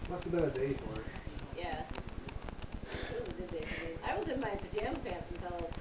Must have been a day for it. Yeah. It was a good day for me. I was in my pajama pants until